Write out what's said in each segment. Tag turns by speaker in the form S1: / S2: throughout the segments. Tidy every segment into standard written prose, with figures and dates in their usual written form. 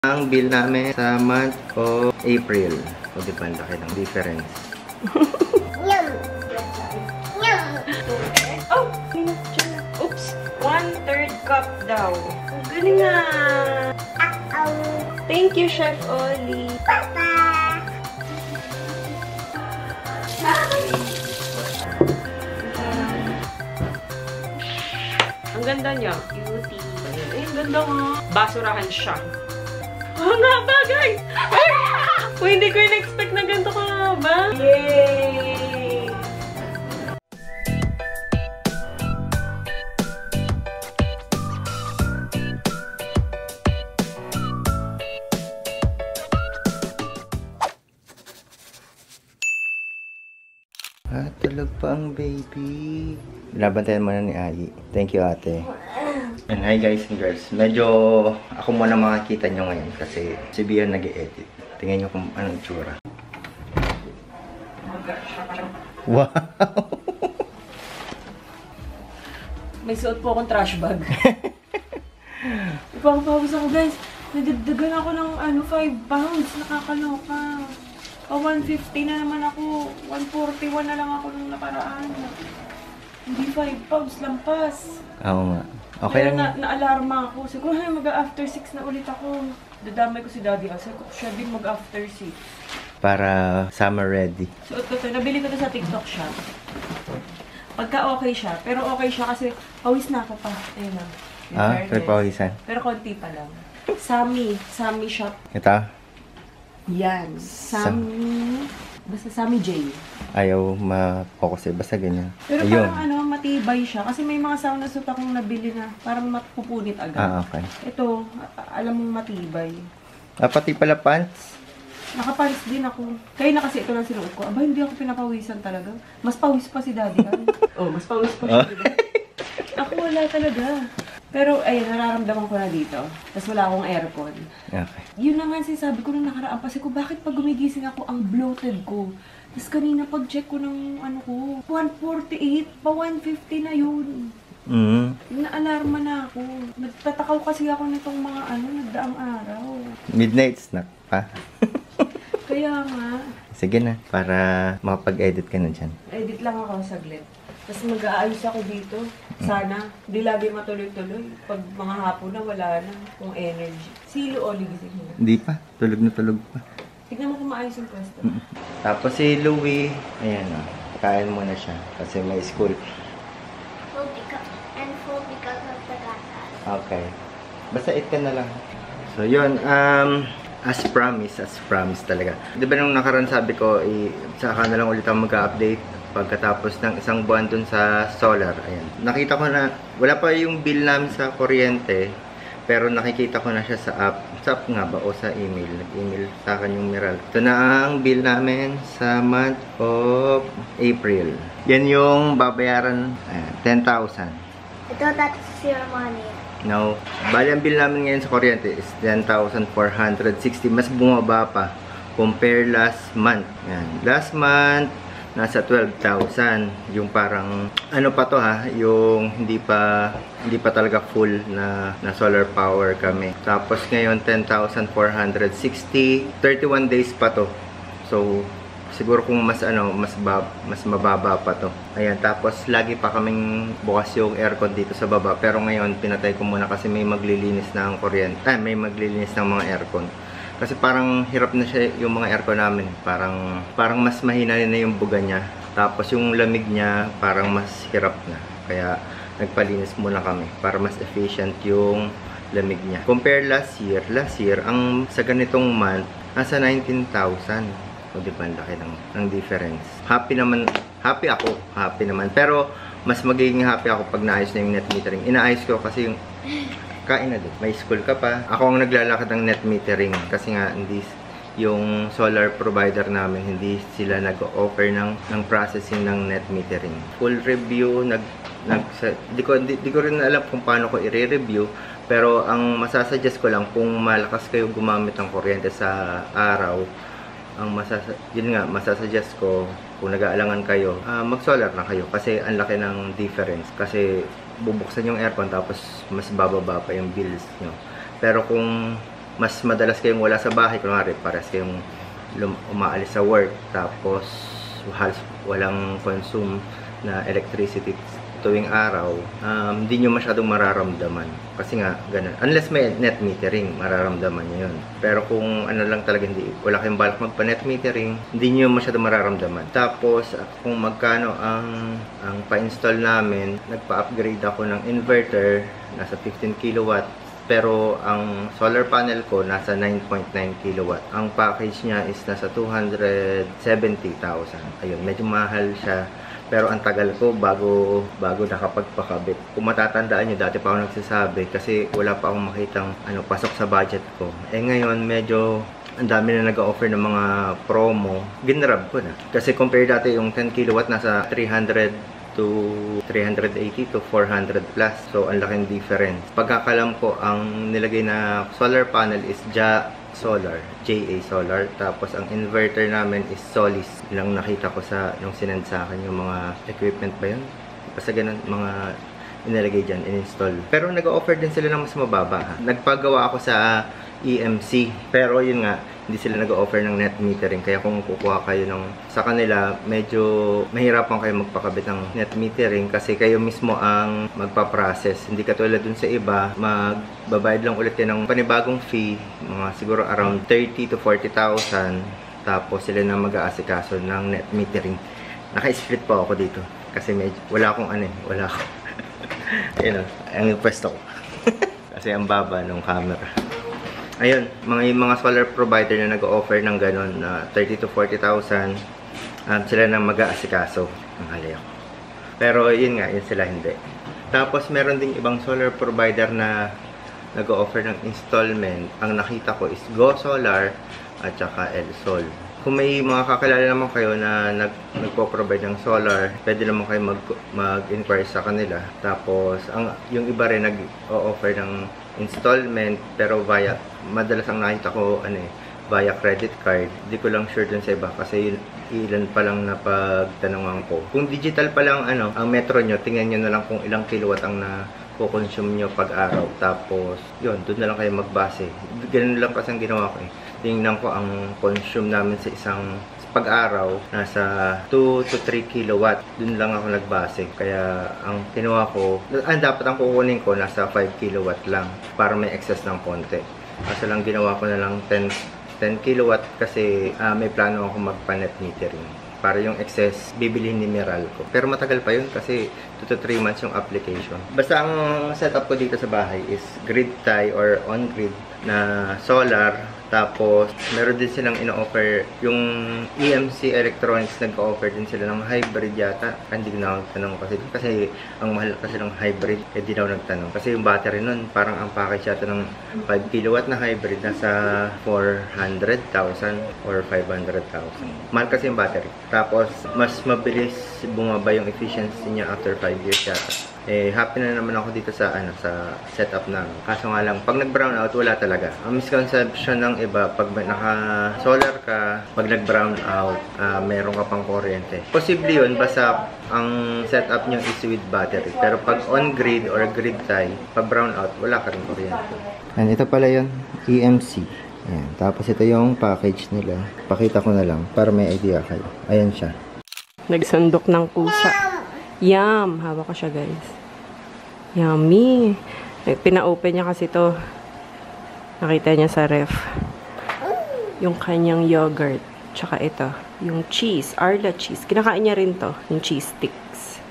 S1: Ang bill namin sa month of April. O di ba, laki ng difference.
S2: Oh! Oops! 1/3 cup daw. Ang galing nga! Thank you, Chef Oli. Ang ganda niya. Cutie. Ay, ang ganda nga. Basurahan siya. Oh, nga ba, guys? Ay! Oh, hindi ko in-expect na ganito ka nga ba? Yay!
S1: Tulog pa ang baby. Binabantayan muna ni Ai. Thank you, ate. And hi guys and girls. Medyo ako muna makakita nyo ngayon kasi si Bia nag-e-edit. Tingnan nyo kung anong itsura. Wow!
S2: May suot po akong trash bag. Ipapapawis ako, guys. Nadagdagan ako ng 5 pounds. Nakakaloka. 150 na naman ako. 141 na lang ako nung nakaraan. Hindi 5 pounds, lampas.
S1: Oo nga. Okay lang.
S2: Na-alarma ako. Siguro mag-after 6 na ulit ako. Dadamay ko si Daddy. Sabi ko siya din mag-after 6.
S1: Para summer ready.
S2: Suot ko ito. Nabili ko ito sa TikTok shop. Pagka okay siya. Pero okay siya kasi pawis na ako pa. Ayun lang.
S1: Pero pawisan.
S2: Pero konti pa lang. Sammy shop.
S1: Ito?
S2: Yan. Sammy. Basta Sammy J.
S1: Ayaw ma-focus eh. Basta ganyan.
S2: Pero
S1: ayun.
S2: parang matibay siya. Kasi may mga sauna suit akong nabili na parang mapupunit agad.
S1: Okay.
S2: Ito, alam mong matibay.
S1: Pati pala pants?
S2: Nakapants din ako. Kaya na kasi ito lang sinuot ko. Aba, hindi ako pinapawisan talaga. Mas pawis pa si Daddy. Mas pawis pa siya. Ako wala talaga. Pero, ayun, nararamdaman ko na dito. Tapos wala akong aircon.
S1: Okay.
S2: Yun na nga sabi ko nung nakaraan. Kasi ko, bakit pag gumigising ako, ang bloated ko. Tapos kanina pag-check ko ng 148, pa 150 na yun. Na-alarma na ako. Nagtatakaw kasi ako nitong mga nagdaang araw.
S1: Midnight snack pa.
S2: Kaya nga.
S1: Sige na, para makapag-edit ka na dyan.
S2: Edit lang ako saglit. Tapos mag-aayos ako dito. Sana. Hindi lagi matuloy-tuloy. Pag mga hapon na, wala na. Kung energy. Si Oli gising mo.
S1: Hindi pa. Tulog na tulog pa.
S2: Tignan mo kung maayos yung pwesto.
S1: Tapos si Louie, ayan o. Kain muna siya. Kasi may school.
S3: Full because of the gata.
S1: Okay. Basta eat ka na lang. So yun, as promised talaga. Di ba nung nakaraan sabi ko, saka na lang ulit ako mag-update pagkatapos ng isang buwan dun sa solar. Ayan. Nakita ko na, wala pa yung bill namin sa kuryente, pero nakikita ko na siya sa app. Sa app nga ba o sa email? Nag-email sa akin yung Meral. Ito na ang bill namin sa month of April. Yan yung babayaran, 10,000.
S3: Ito, that's your money.
S1: No. Bali, ang bill namin ngayon sa kuryente is 10,460. Mas bumaba pa compare last month. Yan. Last month, nasa 12,000. Yung parang, pa to ha, yung hindi pa talaga full na solar power kami. Tapos ngayon, 10,460. 31 days pa to. So, siguro kung mas mababa pa to. Ayan, tapos lagi pa kaming bukas yung aircon dito sa baba. Pero ngayon, pinatay ko muna kasi may maglilinis ng kuryente. May maglilinis ng mga aircon. Kasi parang hirap na siya yung mga aircon namin. Parang mas mahina na yung buga niya. Tapos yung lamig niya parang mas hirap na. Kaya nagpalinis muna kami para mas efficient yung lamig niya. Compare last year ang sa ganitong month nasa 19,000. O di ba, laki ng difference. Happy ako. Happy naman. Pero mas magiging happy ako pag naayos na yung net metering. Inaayos ko kasi yung kain na din. May school ka pa. Ako ang naglalakad ng net metering kasi nga yung solar provider namin hindi sila nag-offer ng processing ng net metering. Full review, di ko rin alam kung paano ko i-review, pero ang masasuggest ko lang kung malakas kayo gumamit ng kuryente sa araw, masasuggest ko kung nag-aalangan kayo, mag-solar na kayo kasi ang laki ng difference. Kasi bubuksan yung aircon tapos mas bababa pa yung bills nyo. Pero kung mas madalas kayong wala sa bahay, kunwari pares kayong umaalis sa work, tapos halos walang consume na electricity tuwing araw, hindi nyo masyadong mararamdaman. Kasi nga, ganun. Unless may net metering, mararamdaman nyo yun. Pero kung ano lang talaga, wala kayong balak magpa-net metering, hindi nyo masyadong mararamdaman. Tapos, kung magkano ang pa-install namin, nagpa-upgrade ako ng inverter, nasa 15 kilowatt. Pero ang solar panel ko nasa 9.9 kilowatt. Ang package niya is nasa 270,000. Ayun, medyo mahal siya. Pero ang tagal ko bago nakapagpakabit. Kung matatandaan nyo, dati pa ako nagsasabi kasi wala pa akong makitang pasok sa budget ko. Ngayon, medyo ang dami na nag-offer ng mga promo. Ginrab ko na. Kasi compare dati yung 10 kilowatt nasa 300 to 380 to 400 plus. So, ang laking difference. Pagkakalam ko, ang nilagay na solar panel is JA Solar. Tapos, ang inverter namin is Solis. Lang nakita ko sa, nung sinend sa akin, yung mga equipment ba yun? Basta ganun, mga inilagay dyan, in-install. Pero nag-offer din sila ng mas mababa. Ha? Nagpagawa ako sa EMC. Pero yun nga, hindi sila nag-offer ng net metering. Kaya kung kukuha kayo sa kanila, medyo mahirapan kayo magpakabit ng net metering kasi kayo mismo ang magpa-process. Hindi katulad dun sa iba, magbabayad lang ulit yan ng panibagong fee, mga siguro around 30 to 40,000. Tapos sila na mag-aasikaso ng net metering. Naka-split pa ako dito kasi medyo, wala akong wala akong ayun o, ang pwesto ko. Kasi ang baba ng camera. Ayun, mga solar provider na nag-offer ng ganun na 30 to 40,000, sila na mag-aasikaso ng halayo. Pero yun nga, yun sila hindi. Tapos meron ding ibang solar provider na nag-offer ng installment. Ang nakita ko is Go Solar at saka El-Sol. Kung may mga kakilala naman kayo na nagpo-provide ng solar, pwede naman kayo mag-inquire sa kanila. Tapos, yung iba rin nag-offer ng installment, pero madalas ang nakita ko, via credit card. Hindi ko lang sure dun sa iba kasi ilan pa lang napagtanungan ko. Kung digital pa lang ang metro nyo, tingnan nyo na lang kung ilang kilowatt ang na-consume nyo pag-araw. Tapos, yun, dun na lang kayo magbase. Ganun lang kasi ang ginawa ko Tingnan ko ang consume namin sa isang pag-araw, nasa 2 to 3 kilowatt. Dun lang ako nagbase. Kaya ang kinuha ko, dapat ang kukunin ko nasa 5 kilowatt lang para may excess ng konti. Kaso lang ginawa ko na lang 10 kilowatt kasi may plano ako magpa-net metering. Para yung excess, bibilihin ni Meralco. Pero matagal pa yun kasi 2 to 3 months yung application. Basta ang setup ko dito sa bahay is grid tie or on-grid na solar. Tapos, meron din silang ino-offer yung EMC Electronics, nag-offer din sila ng hybrid yata. Hindi na ako nagtanong kasi ang mahal kasi ng hybrid, di na ako nagtanong. Kasi yung battery nun, parang ang package yata ng 5 kilowatt na hybrid nasa 400,000 or 500,000. Mahal kasi yung battery. Tapos, mas mabilis bumaba yung efficiency niya after 5 years yata. Happy na naman ako dito sa sa setup namin. Kaso nga lang, pag nag-brown out, wala talaga. Ang misconception ng iba, pag naka-solar ka, pag nag-brown out, meron ka pang kuryente. Posible yun, basta ang setup nyo is with battery. Pero pag on-grid or grid tie, pag brown out, wala ka rin kuryente. And ito pala yun, EMC. Ayan. Tapos ito yung package nila. Pakita ko na lang para may idea kayo. Ayan siya.
S2: Nagsandok ng pusa. Yum! Hawak ko siya, guys. Yummy! Pina-open niya kasi to. Nakita niya sa ref. Yung kanyang yogurt. Tsaka ito. Yung cheese. Arla cheese. Kinakain niya rin to. Yung cheese sticks.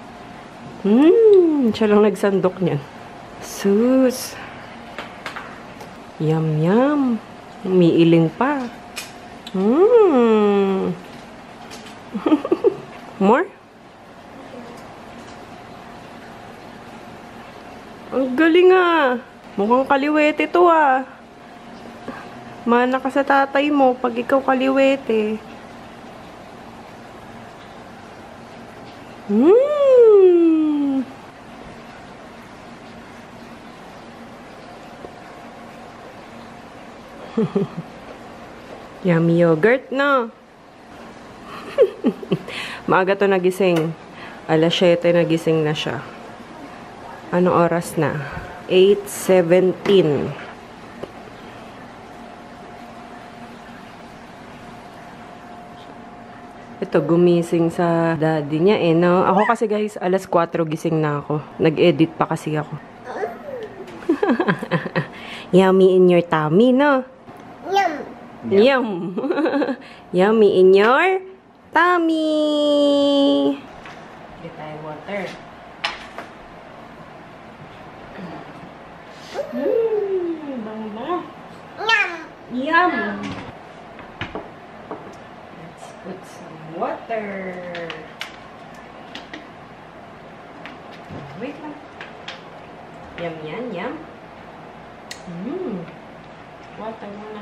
S2: Siya lang nagsandok niyan. Sus! Yum, yum! Umiiling pa. More? Ang galing Mukhang kaliwete to Mana ka sa tatay mo pag ikaw kaliwete. Yummy yogurt na. Maaga to nagising. Alas 7 nagising na siya. Anong oras na? 8:17. Ito, gumising sa daddy niya eh, no? Ako kasi guys, alas 4 gising na ako. Nag-edit pa kasi ako. Yummy in your tummy, no?
S3: Yum.
S2: Yum. Yummy in your tummy. Get tayo water. Bango-bango.
S3: Yum.
S2: Yum. Let's put some water. Wait lang. Yum yan, yum. Water muna.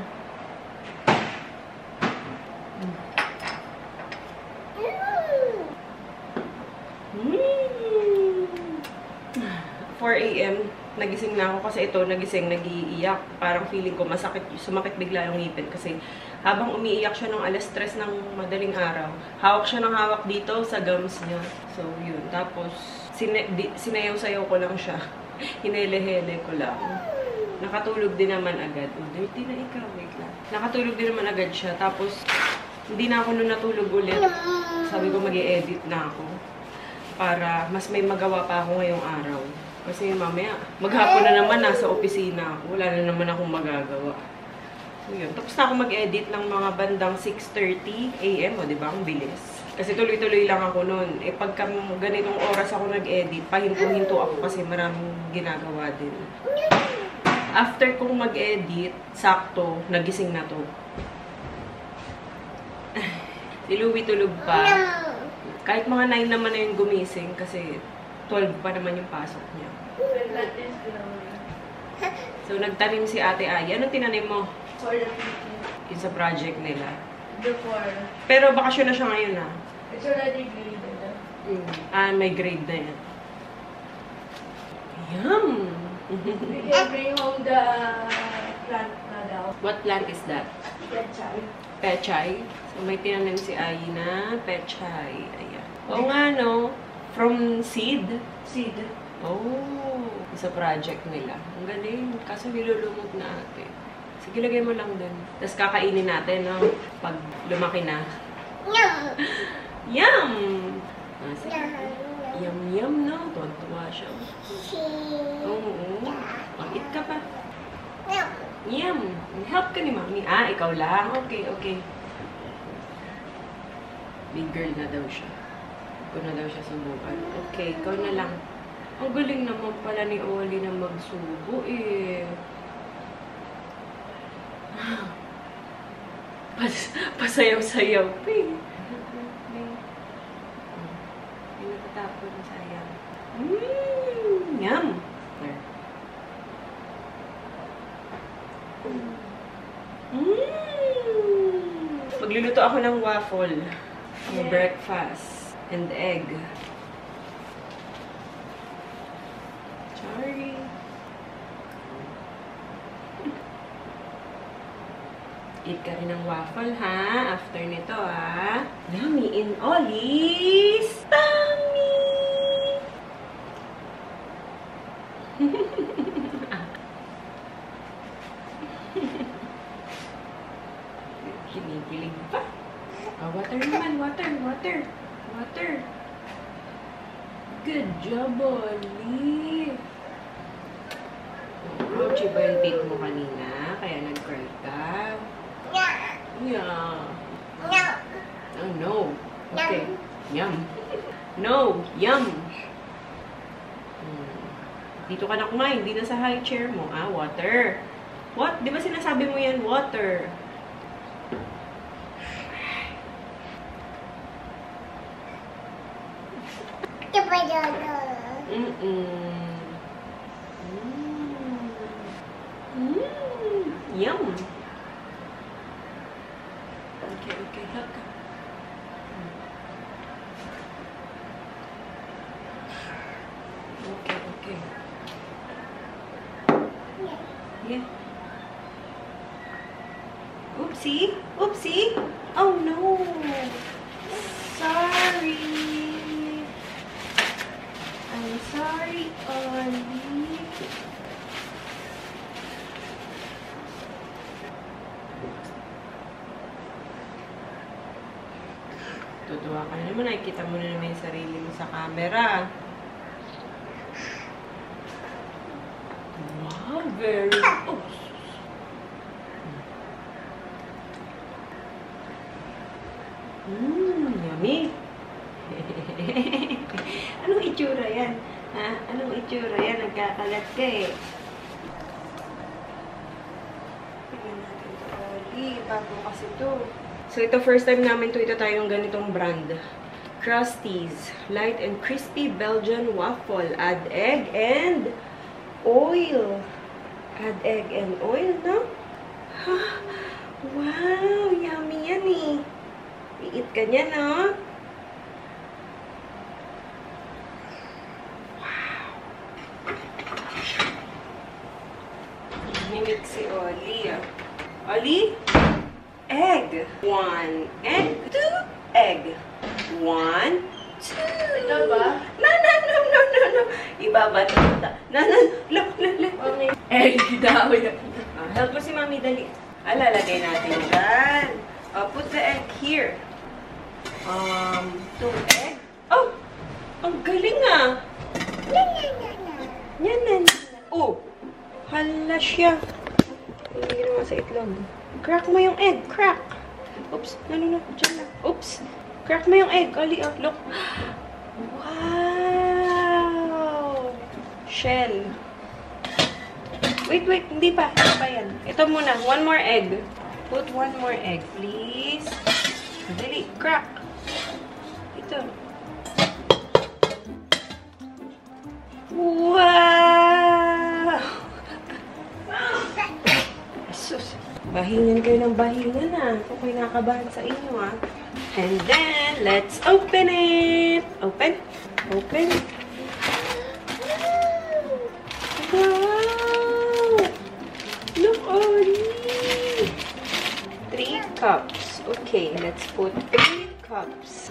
S2: 4 a.m. nagising na ako kasi ito, nag-iiyak. Parang feeling ko masakit, sumakit bigla yung ngipin kasi habang umiiyak siya ng alas 3 ng madaling araw, hawak siya ng hawak dito sa gums niya. So, yun. Tapos, sinayaw-sayaw ko lang siya. Hinele-hele ko lang. Nakatulog din naman agad. Oh, dirty na ikaw. Wait lang. Nakatulog din naman agad siya. Tapos, hindi na ako nung natulog ulit. Sabi ko, mag-i-edit na ako. Para mas may magawa pa ako ngayong araw. Kasi mamaya, maghapon na naman, nasa opisina ako. Wala na naman akong magagawa. So, yun. Tapos na ako mag-edit ng mga bandang 6:30 a.m. O, diba? Ang bilis. Kasi tuloy-tuloy lang ako noon. Eh, pagka ganitong oras ako nag-edit, pahinto-hinto ako kasi maraming ginagawa din. After kong mag-edit, sakto, nagising na to. Si Louie tulog pa. Kahit mga 9 naman na yung gumising kasi 12 pa naman yung pasok niya. So, nagtanim si Ate Aya. Anong tinanim mo? Yung sa project nila. Pero bakasyon na siya ngayon, ha?
S4: It's already graded.
S2: May grade na yan. Yum!
S4: We can bring home the plant na daw.
S2: What plant is that?
S4: Pechay.
S2: Pechay. So, may tinanim si Ai na pechay. Ayan. Oo nga, no? From seed?
S4: Seed.
S2: Oh, sa project nila. Ang galing. Kaso nilulumot na ate. Sige, lagay mo lang dun. Tapos kakainin natin, no? Pag lumaki na.
S3: Yum.
S2: Yum! Ah, sige. Yum, yum, no? Tuwan-tuwa siya. Oo. Mag-eat ka pa.
S3: Yum.
S2: Yum! Help ka ni Mami. Ah, ikaw lang. Okay, okay. Big girl na daw siya. Ko na daw siya subukan. Okay, ikaw na lang. Ang galing naman pala ni Oli na magsubo eh. Pasayaw-sayaw pa eh. May natatapon na sayang. Yum! There. Magluluto ako ng waffle. Yeah. Breakfast. And egg. Sorry. Eat ka rin ng waffle, ha? After nito, ha? Yummy in Ollie's tummy! Kinikilig pa. Oh, water naman. Water, water. Water. Good job, Ollie. Ouchie ba yung teeth mo kanina? Kaya nag-cry ka? Yeah. Oh, no. Okay. Yum. No. Yum. Dito ka na kumain. Hindi na sa high chair mo. Ah, water. What? Di ba sinasabi mo yan? Water. Yum. Okay, okay. Help ka. Okay, okay. Yeah. Oopsie. Oopsie. Oh, no. Sorry. I'm sorry, Ollie. Tutuwa ka na naman. Nakikita mo na naman yung sarili mo sa camera. Wow, very good. Yummy. Anong itsura yan? Ha? Anong itsura yan? Nagkakalat ka eh. Tignan natin ito, Oli. Bago kasi ito. So, ito first time namin ito tayong ganitong brand. Krusteaz. Light and crispy Belgian waffle. Add egg and oil. Add egg and oil, no? Wow! Yummy yan eh. I-eat ka niya, no? Wow! Mimik si Oli, ah. Oli? Egg. 1 egg. 2 egg. 1, 2.
S4: Ito ba?
S2: No. Ibabato kita. No. Look.
S4: Okay. Egg daw yan.
S2: Help mo si Mami, dali. Lalagay natin dyan. Put the egg here. 2 egg. Oh! Ang galing ah! Yan. Oh! Hala siya. Hindi ginawa sa itlog. Crack mo yung egg. Crack! Oops. No. Diyan lang. Oops. Crack mo yung egg. Ali, oh. Look. Wow! Shell. Wait. Hindi pa. Hindi pa yan. Ito muna. 1 more egg. Put 1 more egg, please. Dali. Crack. Ito. Wow! Sus. Bahingan kayo ng bahingan ah. Kung kayo nakabahan sa inyo ah. And then, let's open it. Open. Wow! Look, Oli! 3 cups. Okay, let's put 3 cups.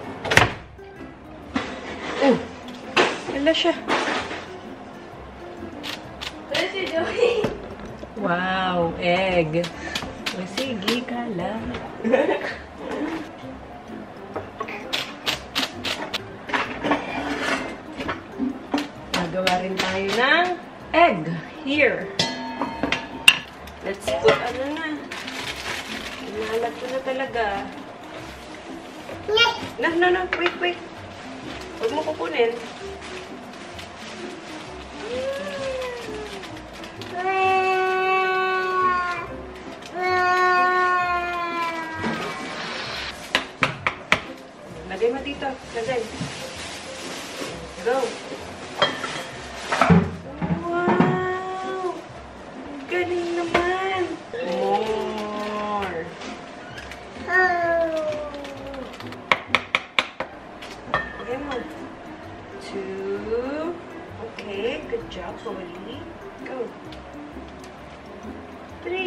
S2: Oh! Wala siya.
S4: What is you doing?
S2: Wow! Egg. O, sige ka lang. Nagawa rin tayo ng egg. Here. Let's put ano na. Inalat ko na talaga. No. Wait. Huwag mo kukunin. Lagay mo dito. Lagay. Go. Wow! Galing naman. More. Lagay mo. 2. Okay. Good job, Oli. Go. 3.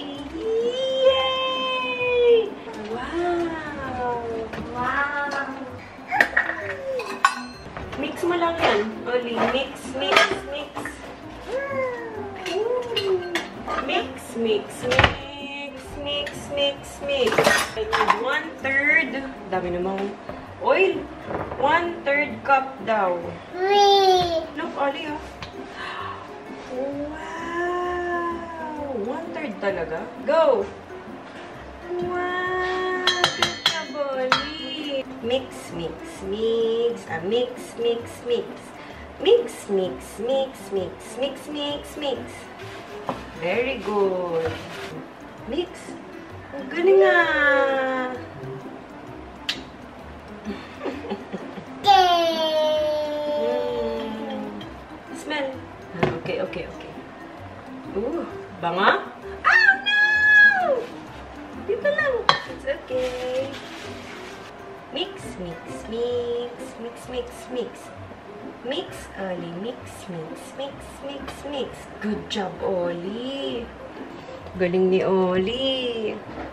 S2: Yay! Wow! Mix mo lang yan, Oli. Mix. Mix. I need 1/3. Dami namang oil. 1/3 cup daw. Look, Oli, oh. Wow! 1/3 talaga. Go! Wow! Good job, Oli. Mix. Very good. Mix. Ang galing ah. Smell. Okay. Ooh, banga? Oh no! Dito lang. It's okay. Mix. Mix, Oli. Mix. Good job, Oli. Galing ni Oli.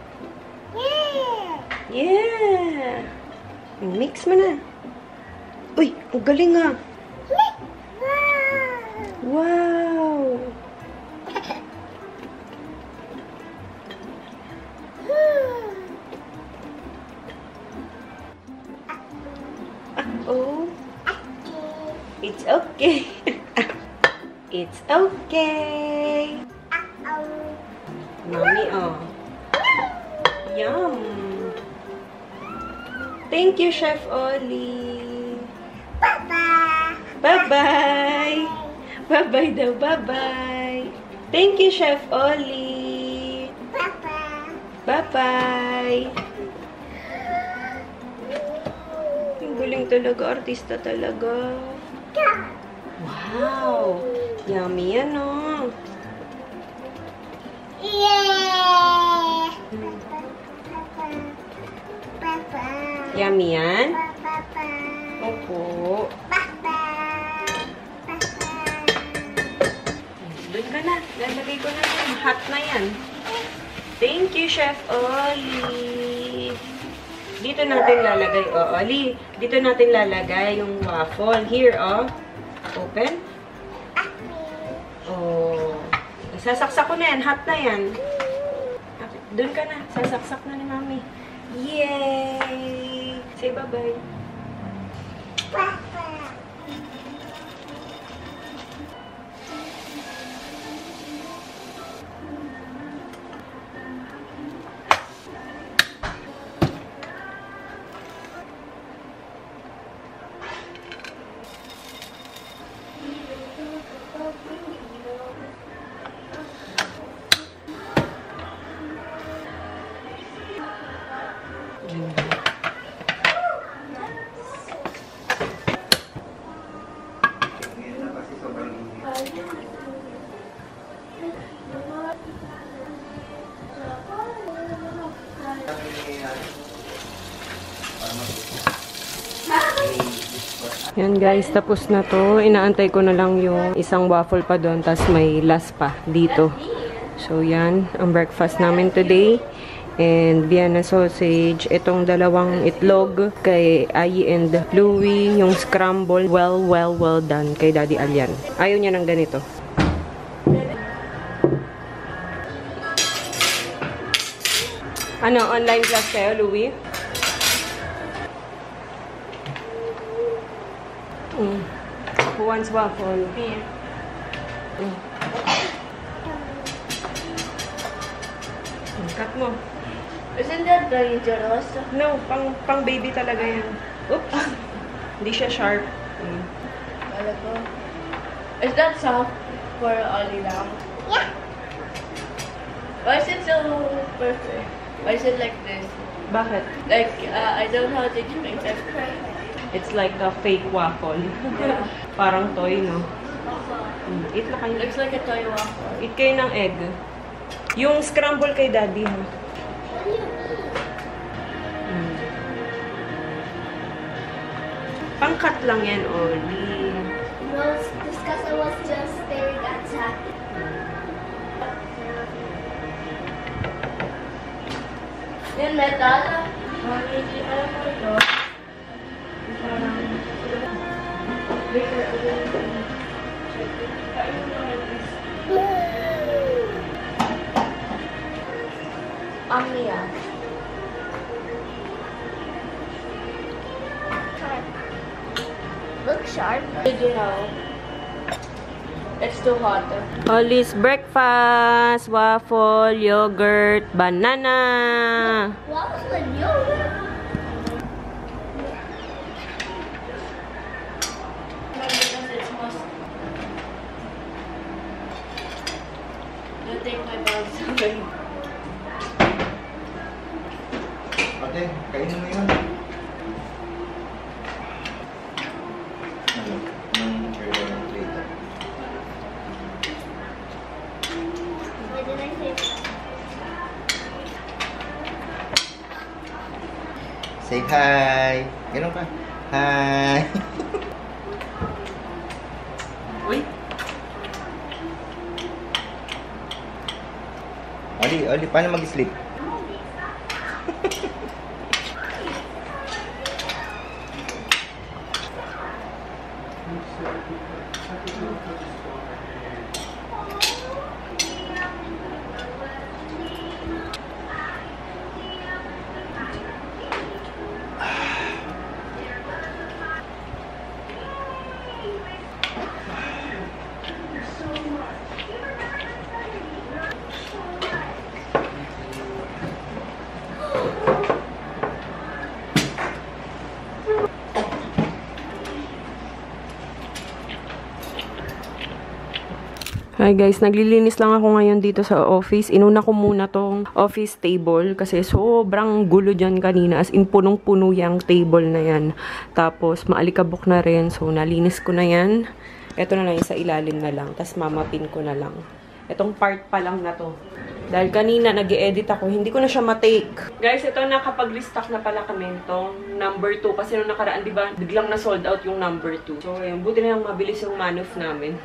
S2: Yeah. Mix mo na. Uy, ang galing ah. Wow. It's okay. It's okay. Mommy, oh. Yum. Thank you, Chef Oli.
S3: Bye-bye.
S2: Bye-bye. Bye-bye daw. Bye-bye. Thank you, Chef Oli.
S3: Bye-bye.
S2: Bye-bye. Ang galing talaga. Artista talaga. Wow. Yummy yan, oh.
S3: Yeah. Bye-bye.
S2: Yummy yan?
S3: Bye-bye.
S2: Opo.
S3: Bye-bye.
S2: Doon ka na. Lalagay ko na yan. Hot na yan. Thank you, Chef Oli. Dito natin lalagay, oh, Oli. Dito natin lalagay yung waffle. Here, oh. Open. Oh. Sasaksak ko na yan. Hot na yan. Doon ka na. Sasaksak na ni Mami. Yay! Say bye-bye.
S3: Bye-bye.
S2: Yan guys, tapos na to. Inaantay ko na lang yung isang waffle pa doon, tas may last pa dito. So yan, ang breakfast namin today. And Vienna sausage, itong dalawang itlog kay Ayi and Louie, yung scramble, well done kay Daddy Alyan. Ayaw niya ng ganito. Ano, online class kayo, Louie? Who wants waffle?
S4: Me.
S2: Cut mo.
S4: Isn't that dangerous?
S2: No, pang baby talaga yan. Oops. Hindi siya sharp.
S4: Is that soft for Ollie lang?
S3: Yeah.
S4: Why is it so perfect? Why is it like this?
S2: Bakit?
S4: Like, I don't know how to explain it.
S2: It's like a fake waffle. Parang toy, no? Eat na kayo.
S4: Looks like a toy waffle.
S2: Eat kayo ng egg. Yung scramble kay Daddy, ha? Pangkat lang yan, Oli.
S3: No, it's because I was just staring at that.
S4: Yan, metal. Hindi alam ko ito. Parang...
S3: Amia. Look sharp.
S4: Did you know? It's too hot.
S2: Ollie's breakfast, waffle, yogurt, banana.
S3: Waffle and yogurt.
S4: Because it's most... I'll take my bags away.
S1: Ate, kainin mo yun. Ano? Nang area ng plate.
S3: What did I say?
S1: Say hi! Ganun ka. Hi!
S2: Uy.
S1: Oli, paano mag-sleep?
S2: Hi guys, naglilinis lang ako ngayon dito sa office. Inuna ko muna tong office table kasi sobrang gulo dyan kanina. As in, punong-puno yung table na yan. Tapos, maalikabok na rin. So, nalinis ko na yan. Ito na lang, sa ilalim na lang. Tapos, mamapin ko na lang. Itong part pa lang na to. Dahil kanina, nag-i-edit ako. Hindi ko na siya matake. Guys, ito nakapag-restock na pala kami itong number 2. Kasi nung nakaraan, di ba, biglang na-sold out yung number 2. So, ayun. Buti na lang mabilis yung manuf namin.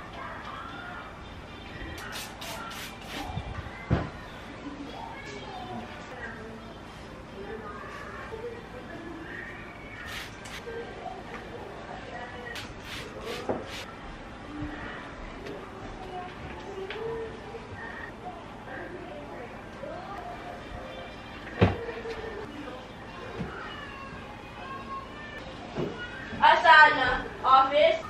S4: Asana, office.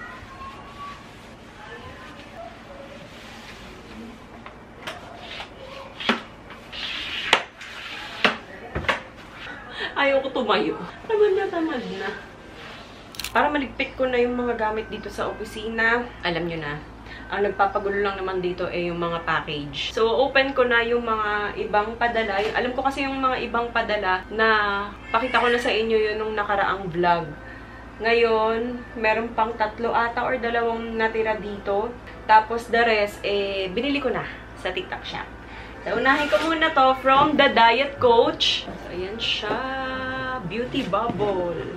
S2: Ayaw ko tumayo. Tamad na. Para maligpit ko na yung mga gamit dito sa opisina. Alam nyo na. Ang nagpapagulo lang naman dito ay yung mga package. So, open ko na yung mga ibang padala. Alam ko kasi yung mga ibang padala na pakita ko na sa inyo yun nung nakaraang vlog. Ngayon, meron pang 3 ata or 2 natira dito. Tapos, the rest, binili ko na sa TikTok shop. So, unahin ko muna to from The Diet Coach. So, ayan siya. Beauty Bubble.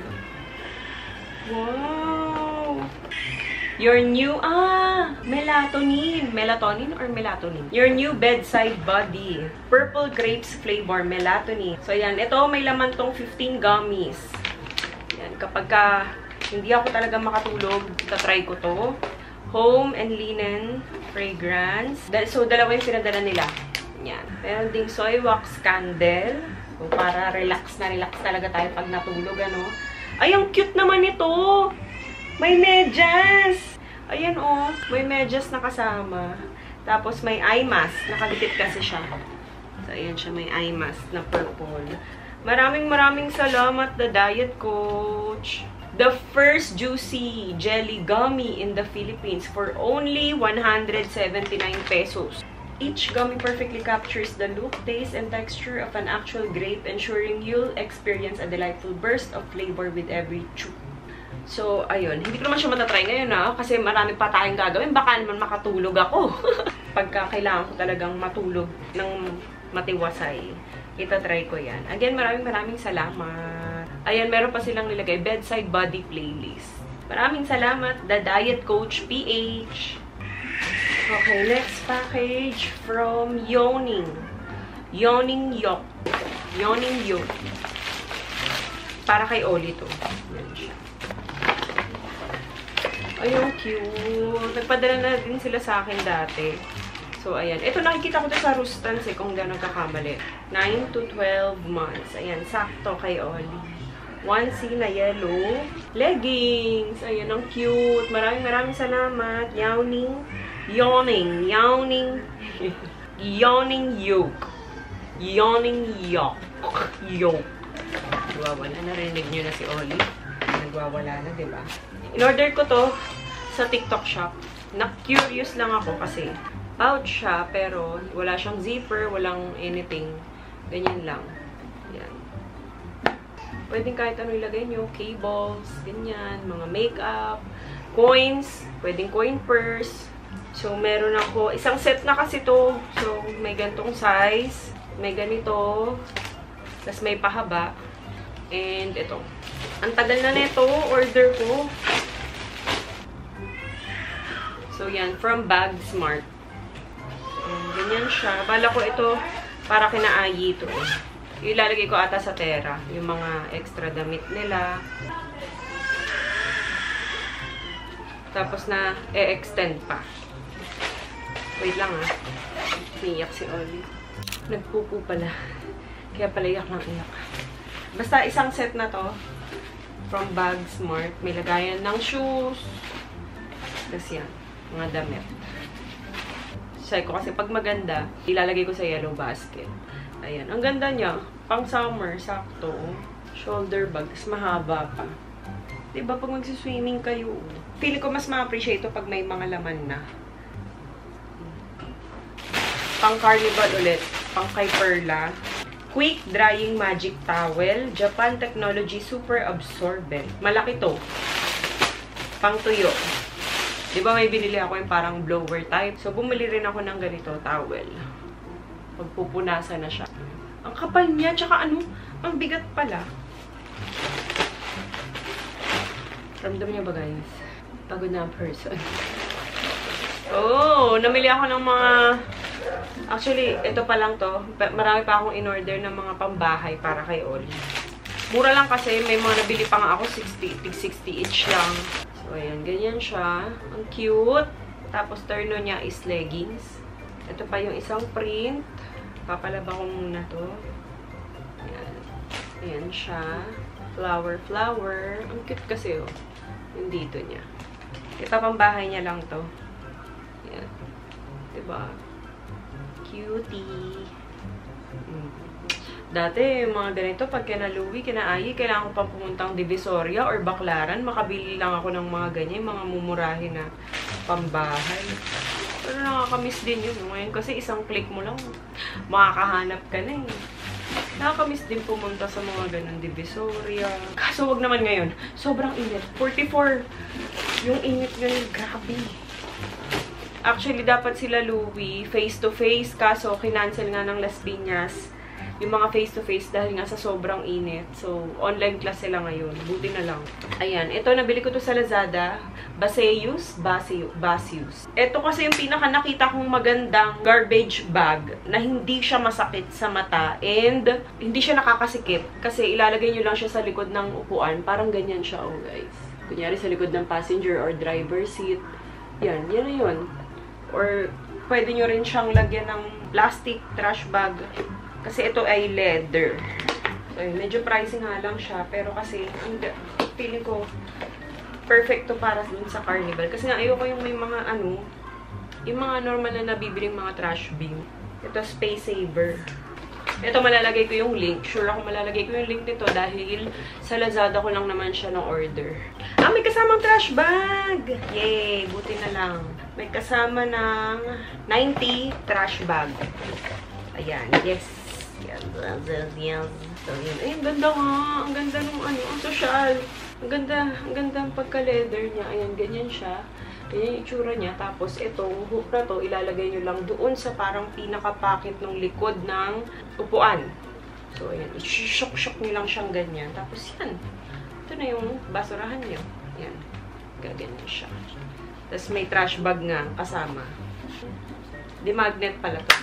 S2: Wow! Your new, melatonin. Melatonin or melatonin? Your new bedside body. Purple grapes flavor, melatonin. So, ayan. Ito, may laman tong 15 gummies. Ayan. Kapag hindi ako talaga makatulog, itatry ko to. Home and linen fragrance. So, dalawa yung pinadala nila. Yan. Meron ding soy wax candle. So, para relax talaga tayo pag natulog, ano. Ay, ang cute naman ito! May medyas! Ayan, oh. May medyas na kasama. Tapos, may eye mask. Nakadikit kasi siya. So, ayan siya. May eye mask na purple. Maraming salamat, The Diet Coach. The first juicy jelly gummy in the Philippines for only 179 pesos. Each gummy perfectly captures the look, taste, and texture of an actual grape, ensuring you'll experience a delightful burst of flavor with every chew. So, ayun. Hindi ko naman siya matatry ngayon, kasi marami pa tayong gagawin. Baka naman makatulog ako. Pagka kailangan ko talagang matulog ng matiwasay, itatry ko yan. Again, maraming salamat. Ayan, meron pa silang nilagay, bedside body playlist. Maraming salamat, The Diet Coach PH. Okay, next package from Yoning. Yoning Yok. Yoning Yok. Para kay Oli to. Yan siya. Ayun, cute. Nagpadala na din sila sa akin dati. So, ayan. Ito, nakikita ko to sa Rustans kung gano'n nagkakamali. 9 to 12 months. Ayan, sakto kay Oli. 1C na yellow. Leggings. Ayan, ang cute. Maraming salamat. Yoning Yok. Nagwawala. Narinig nyo na si Oli. Nagwawala na, diba? In-order ko to sa TikTok shop. Na-curious lang ako kasi pouch siya, pero wala siyang zipper, walang anything. Ganyan lang. Yan. Pwedeng kahit ano ilagay nyo. Cables, ganyan. Mga makeup, coins, pwedeng coin purse. So, meron ako, isang set na kasi to. So, may gantong size, may ganito, tapos may pahaba, and ito. Ang tagal na nito, order ko. So, yan, from Bag Smart. Ganyan siya. Bala ko ito, para kina Ayi ito. Ilalagay ko ata sa Tera, yung mga extra damit nila. Tapos na, e-extend pa. Wait lang Iyak si Oli. Nagpupo pala. Kaya pala iyak ng iyak. Basta isang set na to. From Bag Smart. May lagayan ng shoes. Tapos yan. Mga damit. Sabi ko kasi pag maganda, ilalagay ko sa yellow basket. Ayan. Ang ganda niya. Pang summer. Sakto. Shoulder bag. Tapos mahaba pa. Diba pag magsiswimming kayo, feeling ko mas ma-appreciate ito pag may mga laman na. Pang Carnival ulit. Pang kay Perla. Quick Drying Magic Towel. Japan Technology Super Absorbent. Malaki to. Pang tuyo. Di ba may binili ako yung parang blower type? So, bumili rin ako ng ganito, towel. Pagpupunasan na siya. Ang kapal niya, tsaka ano, ang bigat pala. Ramdam niyo ba, guys? Pagod na ang person. Oh, namili ako ng mga... Actually, ito pa lang to. Marami pa akong in-order ng mga pambahay para kay Oli. Mura lang kasi, may mga nabili pa nga ako, 60 each lang. So, ayan, ganyan siya. Ang cute. Tapos, terno niya is leggings. Ito pa yung isang print. Papalaba ko muna to. Ayan. Ayan siya. Flower, flower. Ang cute kasi, oh. Yung dito niya. Ito, pambahay niya lang to. Ayan. Diba? Cutie. Dati, mga ganito, pag kina Louie, kina Ayi, kailangan ko pang pumuntang Divisoria or Baclaran. Makabili lang ako ng mga ganyan, mga mumurahin na pambahay. Pero nakakamiss din yun. Ngayon kasi isang click mo lang, makakahanap ka na eh. Nakakamiss din pumunta sa mga ganun Divisoria. Kaso wag naman ngayon. Sobrang init. 44. Yung init ngayon, grabe. Actually, dapat sila Louie face-to-face. Kaso, kinancel nga ng Las Piñas yung mga face-to-face dahil nga sa sobrang init. So, online class sila ngayon. Buti na lang. Ayan. Ito, nabili ko to sa Lazada. Baseus. Ito kasi yung pinaka nakita kong magandang garbage bag na hindi siya masakit sa mata and hindi siya nakakasikip. Kasi ilalagay nyo lang siya sa likod ng upuan. Parang ganyan siya, oh guys. Kunyari sa likod ng passenger or driver seat. Yan. Yan na yun. Or pwede nyo rin siyang lagyan ng plastic trash bag. Kasi ito ay leather. So, medyo pricey nga lang siya. Pero kasi, feeling ko, perfect to para dun sa Carnival. Kasi nga, ayoko yung may mga ano, yung mga normal na nabibiling mga trash bin. Ito, Space Saver. Ito, malalagay ko yung link. Sure ako malalagay ko yung link nito dahil sa Lazada ko lang naman siya na-order. Ah, may kasamang trash bag! Yay! Buti na lang. May kasama ng 90 trash bag. Ayan. Yes. Yes. So, yun. Ay, ang ganda nga. Ang ganda nung ano, ang social. Ang ganda ang pagka-leather niya. Ayan, ganyan siya. Ganyan yung itsura niya. Tapos, itong hook na to, ilalagay nyo lang doon sa parang pinaka-pocket ng likod ng upuan. So, ayan. I-shock-shock nyo lang siyang ganyan. Tapos, yan. Ito na yung basurahan nyo. Yan. Gaganyan siya. Tapos, may trash bag nga kasama. Di magnet pala to.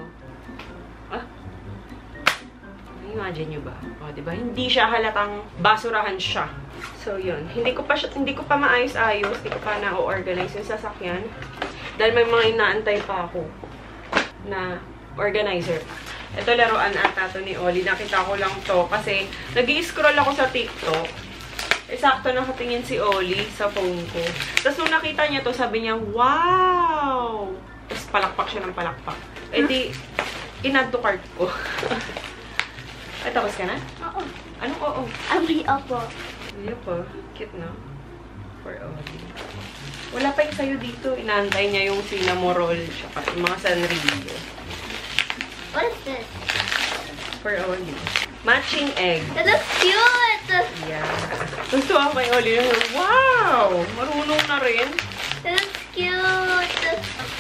S2: Imagine nyo ba? O, diba? Hindi siya halatang basurahan siya. So, yun. Hindi ko pa maayos-ayos. Hindi ko pa na-organize yung sasakyan. Dahil may mga inaantay pa ako na organizer. Ito, laruan ata to ni Oli. Nakita ko lang to kasi nag-i-scroll ako sa TikTok. Sakto nakatingin si Oli sa phone ko. Tapos nung nakita niya to, sabi niya, wow! Tapos palakpak siya ng palakpak. Eh di, in-add to cart ko. Ay, tapos ka na?
S3: Oo.
S2: Anong oo?
S3: Abi, opo.
S2: Hindi po. Cute, no? For Oli. Wala pa yung sayo dito. Inaantay niya yung cinnamoroll tsaka yung mga sanrillo.
S3: What is this?
S2: For Oli. Matching egg.
S3: It looks cute!
S2: Yeah. Gusto ako kay Oli. Wow! Marunong na rin.
S3: It looks cute!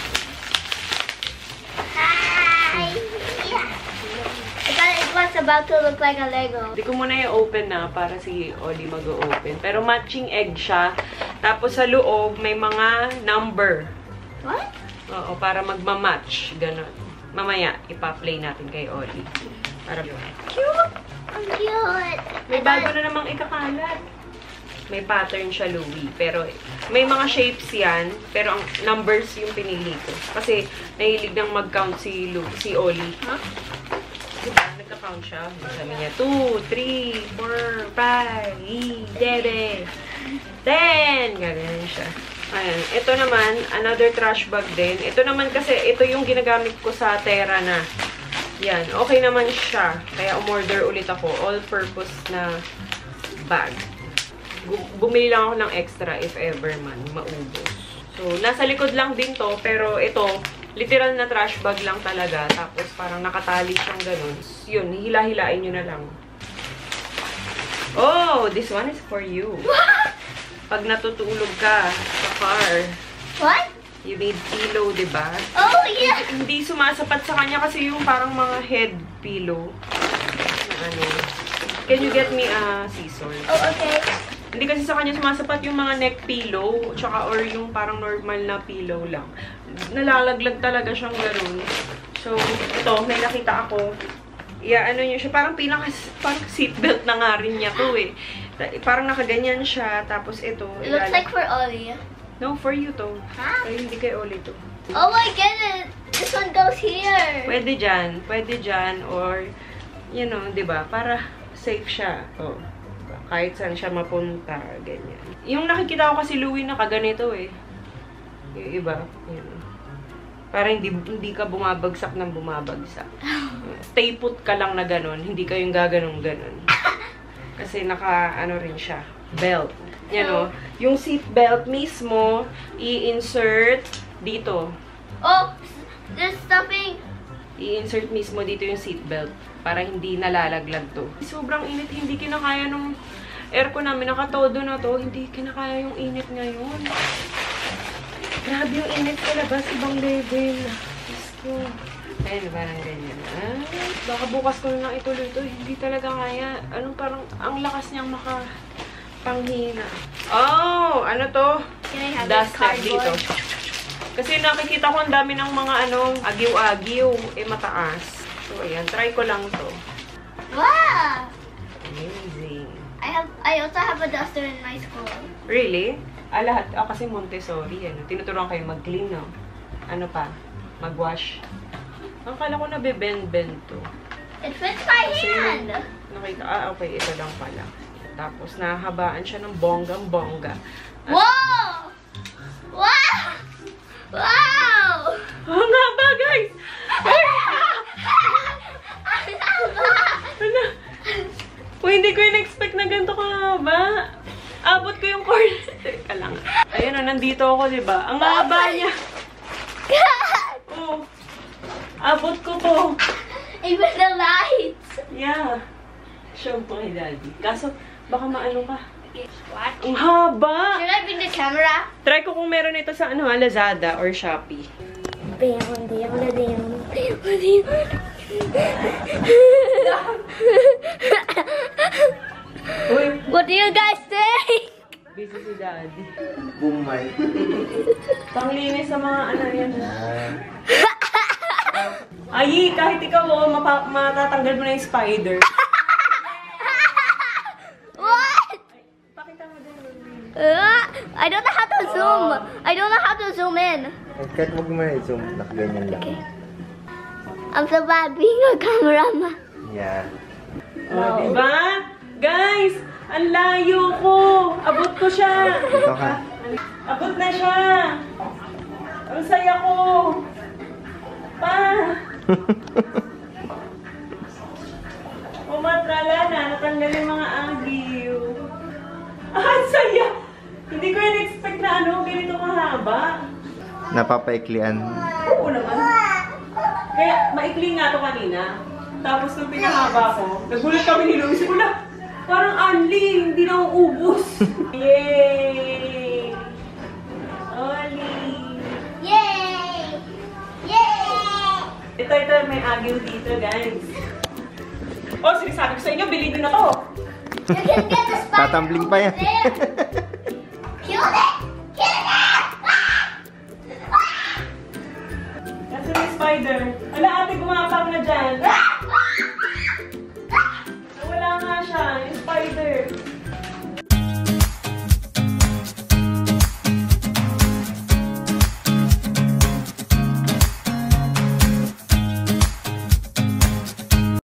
S3: Hi! Yeah. It was about to look like a Lego.
S2: Hindi ko muna i-open na para si Oli mag-open. Pero matching egg siya. Tapos sa loob, may mga number.
S3: What?
S2: Oo, para magmamatch. Ganon. Mamaya, ipa-play natin kay Oli. Para
S3: Cute! Ang cute!
S2: may bago na namang ikakalat. May pattern siya, Louie. Pero may mga shapes yan. Pero ang numbers yung pinili ko. Kasi nahilig nang mag-count si Oli. Huh? Diba? Nagka-count siya. Sabi niya, 2, 3, 4, 5, 7, 10. Ganyan siya. Ayan. Ito naman, another trash bag din. Ito naman kasi, ito yung ginagamit ko sa Terra na. Yan. Okay naman siya. Kaya umorder ulit ako. All-purpose na bag. Bumili lang ako ng extra if ever man maubos. So, nasa likod lang din to. Pero ito, Literal na trash bag lang talaga. Tapos parang nakatali siyang ganun. Yun, hila-hilain nyo na lang. Oh, this one is for you. Pag natutulog ka sa car,
S3: What?
S2: you need pillow, diba?
S3: Oh, yeah.
S2: Hindi sumasapat sa kanya kasi yung parang mga head pillow. Na ano. Can you get me a scissors?
S3: Oh, okay.
S2: Hindi kasi sa kanya sumasapat yung mga neck pillow, tsaka or yung parang normal na pillow lang. Nalalaglag talaga siyang gano'n. So, ito, may nakita ako. Ano niya siya, parang parang seatbelt na nga rin niya to eh. Parang nakaganyan siya, tapos ito.
S3: It looks like for Ollie.
S2: No, for you to.
S3: Huh?
S2: Ay, hindi kay Oli to.
S3: Oh, I get it. This one goes here.
S2: Pwede dyan, or, you know, di ba, para safe siya. Oh. Kahit saan siya mapunta, ganyan. Yung nakikita ko kasi Louie nakaganito eh. Yung iba, yun. Para hindi ka bumabagsak ng bumabagsak. Stay put ka lang na ganon, hindi ka yung gaganong-ganon. Kasi ano rin siya, belt. Yan o, yung seat belt mismo, i-insert dito.
S3: Oh, there's stuffing.
S2: I-insert mismo dito yung seat belt para hindi nalalaglag to. Sobrang init, hindi kinakaya nung aircon namin, nakatodo na to, hindi kinakaya yung init ngayon. Grabe yung init sa labas, ibang level. Diyos ko. Ayun, parang ganyan. Baka bukas ko na lang ituloy to, hindi talaga kaya. Parang, ang lakas niyang panghina. Oh, ano to?
S3: Can I have this
S2: Duster dito.
S3: cardboard?
S2: Kasi nakikita ko ang dami ng mga agiw-agiw, mataas. So, ayan, try ko lang to.
S3: Wow.
S2: Amazing.
S3: I also have a duster in my school.
S2: Really? Lahat. Kasi Montessori, tinuturuan kayo mag-clean, no? Ano pa? Mag-wash. Ang kala ko nabe-bend-bend to.
S3: It fits my hand.
S2: Nakita, okay, ito lang pala. Tapos, nahabaan siya ng bonggang-bongga.
S3: Whoa! Wow! Wow!
S2: Oh, nga ba, guys? Ano? Uy, hindi ko in-expect na ganito kahaba. Abot ko yung cord. Teka lang. Ayan o, nandito ako, diba? Ang haba niya. Oh. Abot ko to.
S3: Even the lights.
S2: Yeah. Show mo kay Daddy. Kaso, baka maano ka.
S3: What?
S2: Ang haba!
S3: Should I bring the camera?
S2: Try ko kung meron ito sa Lazada or Shopee. Uy,
S3: What do you guys think?
S2: busy si Daddy.
S1: Bumay.
S2: Panglinis sa mga yan. Ay, kahit ikaw matatanggal mo na yung spider.
S3: What?
S2: Pakita mo din.
S3: I don't know how to zoom. I don't know how to zoom in.
S1: Kahit wag mo na i-zoom, nakaganyan lang.
S3: I'm so bad being a cameraman.
S1: Yeah.
S2: Oh, diba? Guys, ang layo ko. Abot ko siya.
S1: Dito ka.
S2: Abot na siya. Ang saya ko. Pa. Umatrala na. Natanggal yung mga agiw. Ang saya. Hindi ko in-expect na ganito mahaba.
S1: Napapaiklian.
S2: Oo naman. Kaya maikli nga to kanina. Tapos nung pinahaba ko, nagulat kami ni Louie. Wala, parang unli, hindi na uubos. Yay! Oli!
S3: Yay! Yay!
S2: Ito, may agiw dito, guys. Oh, sinasabi ko sa inyo, bilhin nyo na to.
S3: You can get the spider.
S1: Tatambling pa yan.
S3: Kill it! Kill it!
S2: Kasi may spider. Ala, ate, gumapang na dyan.